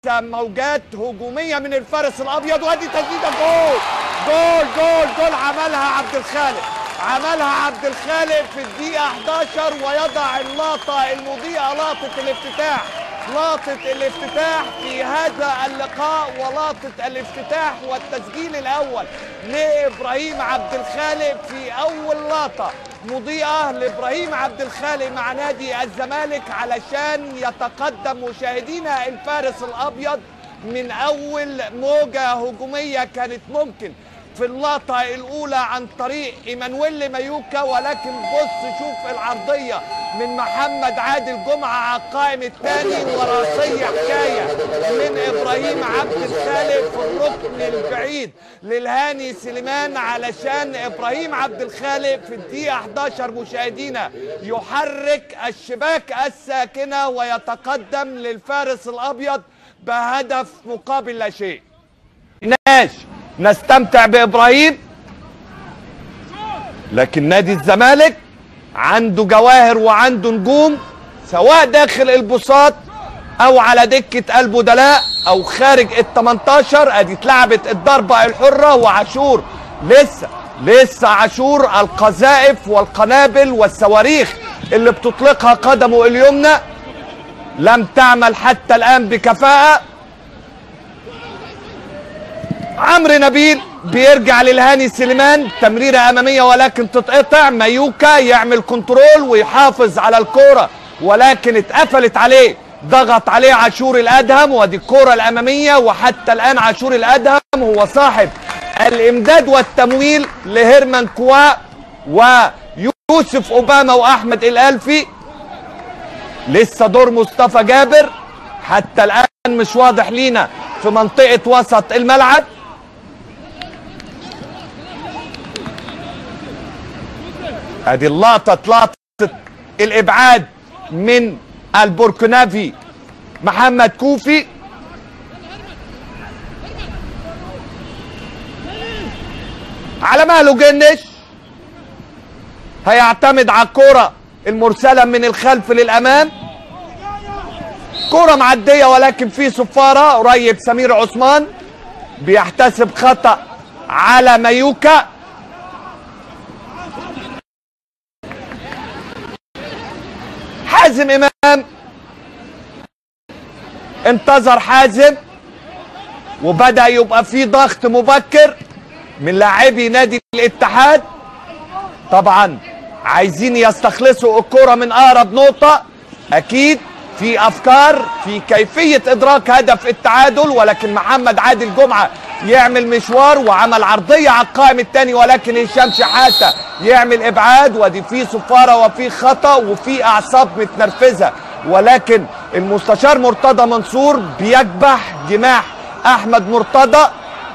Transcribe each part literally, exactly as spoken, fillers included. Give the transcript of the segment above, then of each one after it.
موجات هجوميه من الفارس الابيض، وادي تسديده جول جول جول جول عملها عبد الخالق عملها عبد الخالق في الدقيقه احداشر، ويضع اللقطه المضيئه لقطه الافتتاح لقطه الافتتاح في هذا اللقاء، ولقطه الافتتاح والتسجيل الاول لابراهيم عبد الخالق في اول لقطه مضيئه لابراهيم عبد الخالق مع نادي الزمالك علشان يتقدم مشاهدينا الفارس الابيض من اول موجه هجوميه كانت ممكن في اللقطه الاولى عن طريق ايمانويل مايوكا، ولكن بص شوف العرضيه من محمد عادل جمعه على القائم الثاني، وراسيه حكايه من ابراهيم عبد الخالق في الركن البعيد للهاني سليمان، علشان ابراهيم عبد الخالق في الدقيقه احداشر مشاهدينا يحرك الشباك الساكنه ويتقدم للفارس الابيض بهدف مقابل لا شيء. ناش نستمتع بإبراهيم، لكن نادي الزمالك عنده جواهر وعنده نجوم سواء داخل البساط او على دكة البدلاء او خارج ال تمنتاشر. ادي اتلعبت الضربة الحرة، وعاشور لسه لسه عاشور القذائف والقنابل والصواريخ اللي بتطلقها قدمه اليمنى لم تعمل حتى الآن بكفاءة. عمرو نبيل بيرجع للهاني سليمان، تمريره اماميه ولكن تتقطع، مايوكا يعمل كنترول ويحافظ على الكوره ولكن اتقفلت عليه، ضغط عليه عاشور الادهم، وادي الكوره الاماميه، وحتى الان عاشور الادهم هو صاحب الامداد والتمويل لهيرمان كوا ويوسف اوباما واحمد الالفي. لسه دور مصطفى جابر حتى الان مش واضح لينا في منطقه وسط الملعب. ادي اللقطه لقطه الابعاد من البوركنافي محمد كوفي، على مهله جنش هيعتمد على الكوره المرسله من الخلف للامام، كوره معديه ولكن في صفاره قريب. سمير عثمان بيحتسب خطأ على مايوكا، حازم امام انتظر حازم، وبدأ يبقى في ضغط مبكر من لاعبي نادي الاتحاد. طبعا عايزين يستخلصوا الكرة من اقرب نقطة، اكيد في افكار في كيفية ادراك هدف التعادل، ولكن محمد عادل جمعة يعمل مشوار وعمل عرضية على القائم الثاني، ولكن هشام شحاتة يعمل ابعاد، ودي في صفارة وفي خطأ وفي اعصاب متنرفزة، ولكن المستشار مرتضى منصور بيكبح جماح احمد مرتضى.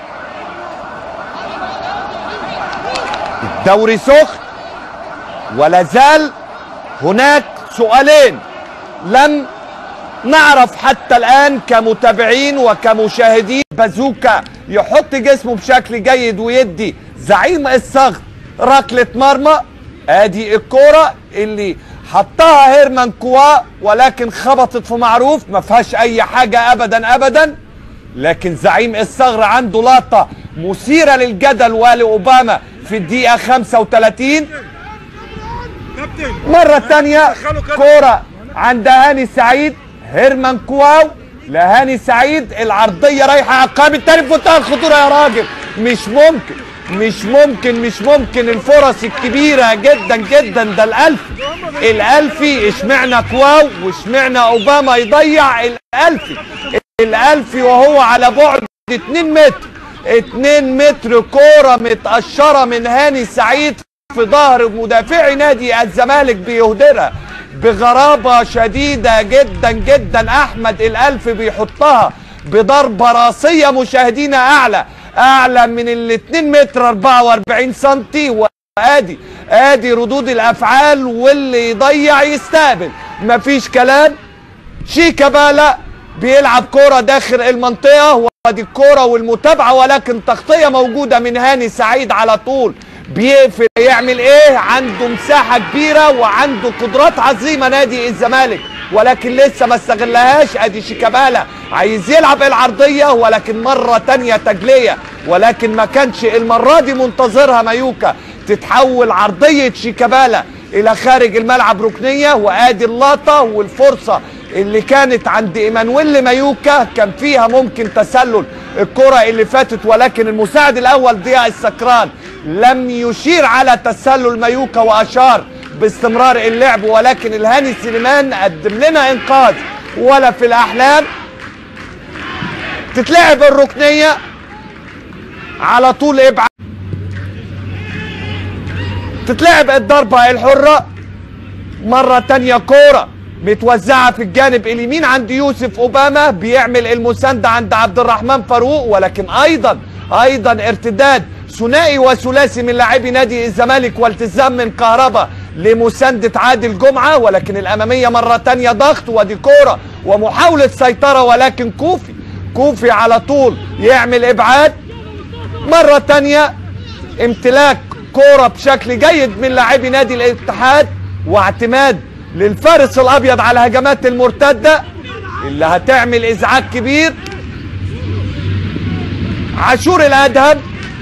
الدوري سخن ولا زال هناك سؤالين لم نعرف حتى الآن كمتابعين وكمشاهدين. بازوكا يحط جسمه بشكل جيد ويدي زعيم الصغر ركلة مرمى، ادي الكرة اللي حطها هيرمان كوا ولكن خبطت في معروف، ما فيهاش اي حاجة ابدا ابدا، لكن زعيم الصغر عنده لقطة مثيرة للجدل ولأوباما في الدقيقة خمسة وثلاثين. مرة تانية كرة عند هاني سعيد، هيرمان كواو لهاني سعيد، العرضية رايحة على القائم التاني في منتهى الخطورة يا راجل. مش ممكن مش ممكن مش ممكن الفرص الكبيرة جدا جدا. ده الألفي الألفي اشمعنى كواو واشمعنى أوباما يضيع الألفي الألفي وهو على بعد اتنين متر اتنين متر، كورة متقشرة من هاني سعيد في ظهر مدافعي نادي الزمالك بيهدرها بغرابة شديدة جدا جدا. احمد الالفي بيحطها بضربة راسية مشاهدينا اعلى اعلى من ال اتنين متر اربعة واربعين سنتي، وادي ادي ردود الافعال، واللي يضيع يستقبل مفيش كلام. شيكابالا بيلعب كرة داخل المنطقة، وادي الكرة والمتابعة، ولكن تغطية موجودة من هاني سعيد على طول بيقفل يعمل ايه؟ عنده مساحه كبيره وعنده قدرات عظيمه نادي الزمالك، ولكن لسه ما استغلهاش. ادي شيكابالا عايز يلعب العرضيه ولكن مره تانيه تجليه، ولكن ما كانش المره دي منتظرها مايوكا. تتحول عرضيه شيكابالا الى خارج الملعب ركنيه، وادي اللقطه والفرصه اللي كانت عند ايمانويل مايوكا كان فيها ممكن تسلل الكره اللي فاتت، ولكن المساعد الاول ضياء السكران لم يشير على تسلل مايوكا واشار باستمرار اللعب، ولكن الهاني سليمان قدم لنا انقاذ ولا في الاحلام. تتلعب الركنيه على طول ابعاد، تتلعب الضربه الحره مره تانيه، كوره متوزعه في الجانب اليمين عند يوسف اوباما، بيعمل المسانده عند عبد الرحمن فاروق، ولكن ايضا ايضا ارتداد ثنائي وثلاثي من لاعبي نادي الزمالك والتزام من كهربا لمسانده عادل جمعه، ولكن الاماميه مره تانيه ضغط، ودي كوره ومحاوله سيطره، ولكن كوفي كوفي على طول يعمل ابعاد مره تانيه، امتلاك كوره بشكل جيد من لاعبي نادي الاتحاد، واعتماد للفارس الابيض على الهجمات المرتده اللي هتعمل ازعاج كبير. عاشور الادهم،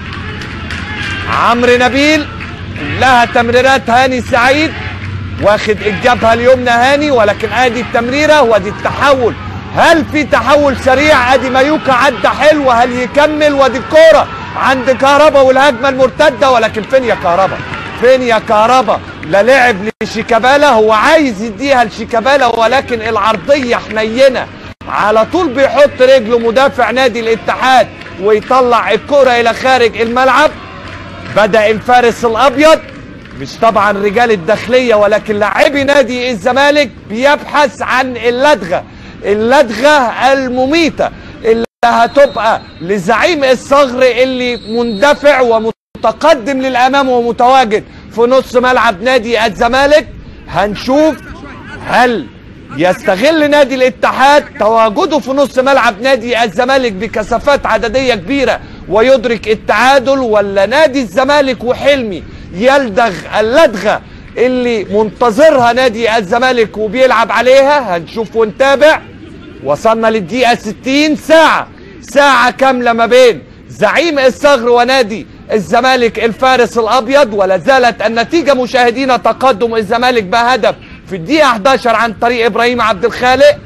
عمرو نبيل، كلها تمريرات هاني سعيد، واخد الجبهه اليمنى هاني، ولكن ادي التمريره وادي التحول. هل في تحول سريع؟ ادي مايوكا عدى حلو، هل يكمل؟ وادي الكوره عند كهربا والهجمه المرتده، ولكن فين يا كهربا؟ فين يا كهربا؟ لا لعب لشيكابالا، هو عايز يديها لشيكابالا ولكن العرضيه حنينه، على طول بيحط رجله مدافع نادي الاتحاد ويطلع الكره الى خارج الملعب. بدأ الفارس الابيض، مش طبعا رجال الداخليه ولكن لاعبي نادي الزمالك، بيبحث عن اللدغه، اللدغه المميته اللي هتبقى لزعيم الصغر اللي مندفع ومتقدم للامام ومتواجد في نص ملعب نادي الزمالك. هنشوف هل يستغل نادي الاتحاد تواجده في نص ملعب نادي الزمالك بكثافات عدديه كبيره ويدرك التعادل، ولا نادي الزمالك وحلمي يلدغ اللدغه اللي منتظرها نادي الزمالك وبيلعب عليها. هنشوف ونتابع. وصلنا للدقيقه ستين، ساعه ساعه كامله ما بين زعيم الصغر ونادي الزمالك الفارس الابيض، ولا زالت النتيجه مشاهدينا تقدم الزمالك بهدف في الدقيقه احد عشر عن طريق ابراهيم عبد الخالق.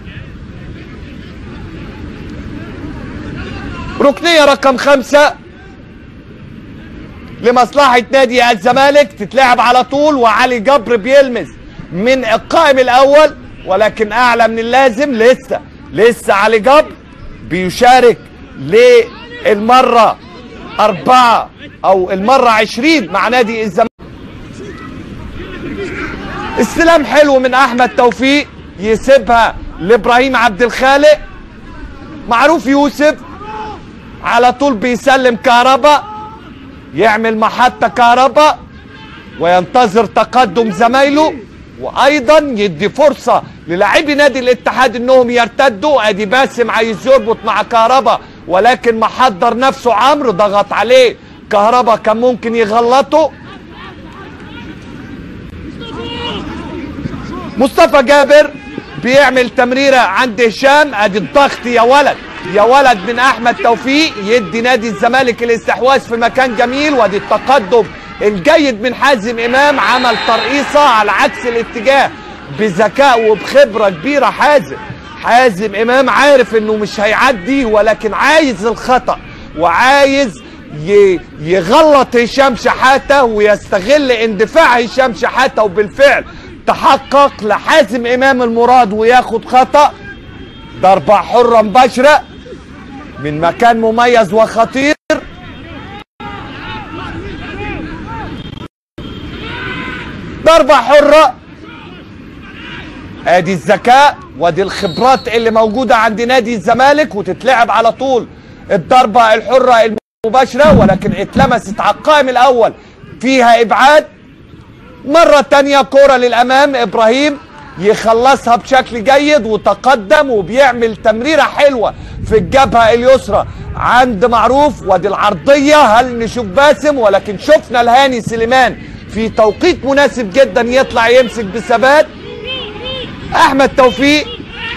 ركنيه رقم خمسه لمصلحه نادي الزمالك، تتلعب على طول وعلي جبر بيلمس من القائم الاول، ولكن اعلى من اللازم. لسه لسه علي جبر بيشارك للمره أربعة أو المرة عشرين مع نادي الزمالك. استلام حلو من أحمد توفيق، يسيبها لإبراهيم عبد الخالق. معروف يوسف على طول بيسلم كهربا، يعمل محطة كهربا وينتظر تقدم زمايله، وأيضا يدي فرصة للاعبي نادي الاتحاد إنهم يرتدوا. أدي باسم عايز يربط مع كهربا ولكن محضر نفسه عمرو، ضغط عليه كهربا كان ممكن يغلطه. مصطفى جابر بيعمل تمريره عند هشام، ادي الضغط يا ولد يا ولد من احمد توفيق، يدي نادي الزمالك الاستحواذ في مكان جميل، وادي التقدم الجيد من حازم امام، عمل ترقيصه على عكس الاتجاه بذكاء وبخبره كبيره. حازم حازم امام عارف انه مش هيعدي ولكن عايز الخطأ وعايز يغلط هشام شحاته ويستغل اندفاع هشام شحاته، وبالفعل تحقق لحازم امام المراد وياخد خطأ. ضربة حرة مباشرة من مكان مميز وخطير. ضربة حرة، ادي الذكاء وادي الخبرات اللي موجودة عند نادي الزمالك، وتتلعب على طول الضربة الحرة المباشرة، ولكن اتلمست على القائم الاول فيها ابعاد. مرة تانية كرة للامام، ابراهيم يخلصها بشكل جيد وتقدم وبيعمل تمريره حلوه في الجبهه اليسرى عند معروف. وادي العرضيه، هل نشوف باسم؟ ولكن شفنا الهاني سليمان في توقيت مناسب جدا يطلع يمسك بثبات. احمد توفيق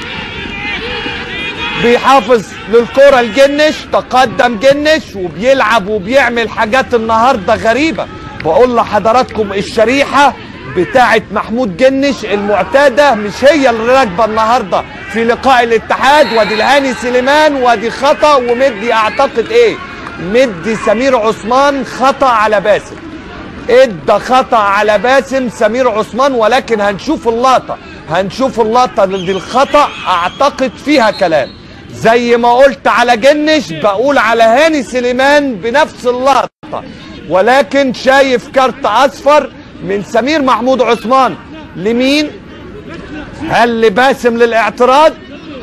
بيحافظ للكرة لجنش، تقدم جنش وبيلعب وبيعمل حاجات النهارده غريبه. بقول لحضراتكم الشريحه بتاعت محمود جنش المعتاده مش هي اللي راكبه النهارده في لقاء الاتحاد. وادي الهاني سليمان، وادي خطا ومدي اعتقد ايه مدي سمير عثمان خطا على باسم، ادى خطا على باسم سمير عثمان. ولكن هنشوف اللقطه هنشوف اللقطه دي الخطا اعتقد فيها كلام. زي ما قلت على جنش بقول على هاني سليمان بنفس اللقطه، ولكن شايف كارت اصفر من سمير محمود عثمان لمين؟ هل لباسم للاعتراض؟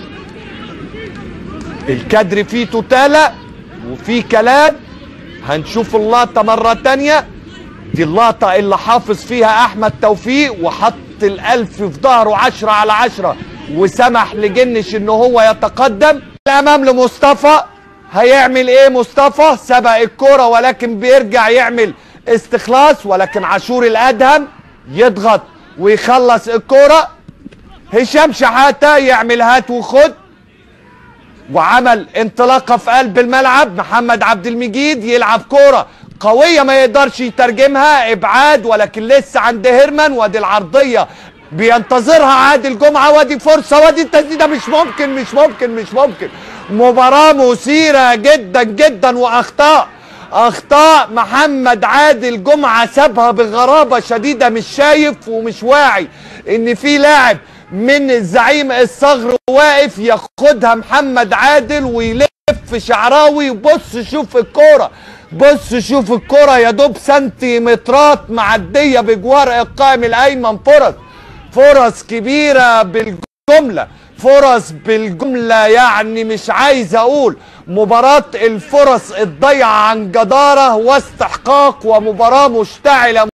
الكادر فيه توتالة وفيه كلام. هنشوف اللقطة مرة تانية. دي اللقطة اللي حافظ فيها احمد توفيق وحط الالف في ظهره عشرة على عشرة وسمح لجنش ان هو يتقدم. الامام لمصطفى، هيعمل ايه مصطفى؟ سبق الكرة ولكن بيرجع يعمل استخلاص، ولكن عاشور الادهم يضغط ويخلص الكرة. هشام شحاتة يعمل هات وخد وعمل انطلاقة في قلب الملعب. محمد عبد المجيد يلعب كرة قوية ما يقدرش يترجمها، ابعاد ولكن لسه عند هيرمان. وادي العرضية بينتظرها عادل جمعة، وادي فرصة، وادي التسديدة. مش ممكن مش ممكن مش ممكن مباراة مثيرة جدا جدا واخطاء اخطاء محمد عادل جمعة سابها بغرابة شديدة. مش شايف ومش واعي ان في لاعب من الزعيم الصغر واقف ياخدها محمد عادل ويلف شعراوي. بص شوف الكورة بص شوف الكرة يا دوب سنتيمترات معدية بجوار القائم الايمن. فرص فرص كبيرة بالجملة فرص بالجملة يعني مش عايز اقول. مباراة الفرص الضيعة عن جدارة واستحقاق ومباراة مشتعلة